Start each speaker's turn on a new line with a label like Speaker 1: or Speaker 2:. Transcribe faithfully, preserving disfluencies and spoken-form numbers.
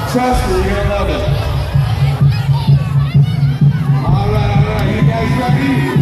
Speaker 1: Trust me, you're gonna love it. All right, all right, you guys ready?